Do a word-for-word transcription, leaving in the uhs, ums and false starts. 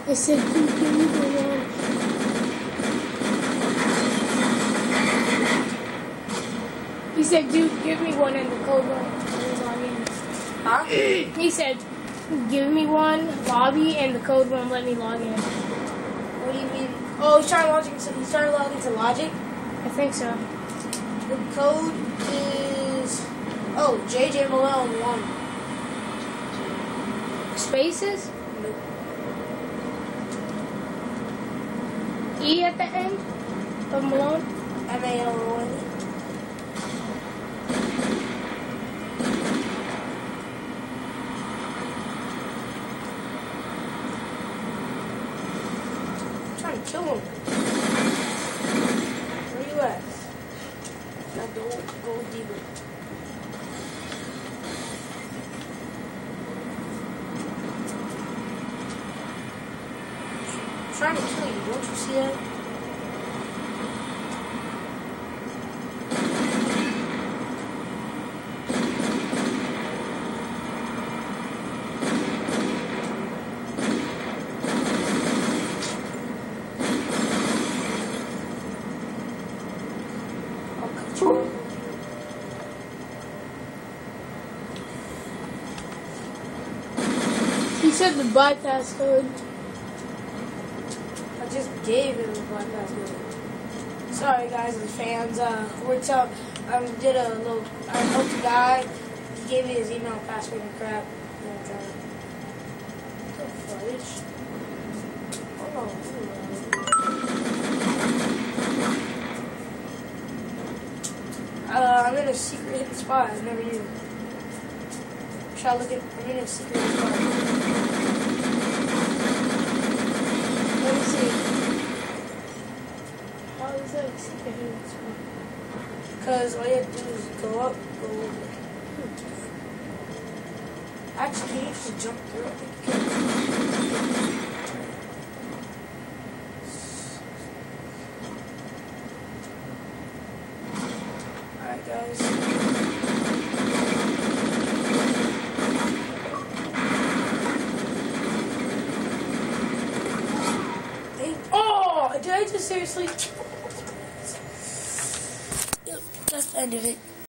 I said, dude, give me the one. He said, dude, give me one in the code one. Huh? He said, give me one lobby and the code won't let me log in. What do you mean? Oh, he's trying to log into, he's trying to log into Logic? I think so. The code is, oh, J J M W one. Spaces? Nope. E at the end of Malone? M A L O N E. Trying to kill him. Where you at? Now go, go deeper. I'm trying to kill you, don't you see that? He said the bypass code. I just gave him the bypass code. Sorry guys and fans, uh, we're tell I um, did a little, I helped a guy, he gave me his email, password and crap. I'm trying to, what the fudge? Hold on, Uh, I'm in a secret hidden spot I never knew. Try to look at, I'm in a secret hidden spot. Let me see. How is that a secret hidden spot? Because all you have to do is go up, go over. Actually, can you just jump through it? Alright, guys. Oh! Did I just seriously? Yep, that's the end of it.